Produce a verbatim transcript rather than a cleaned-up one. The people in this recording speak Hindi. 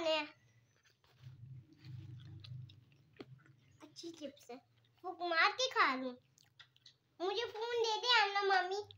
खाने हैं। अच्छी चिप्स है, फूक मार के खा लूं। मुझे फोन दे दे अन्ना मम्मी।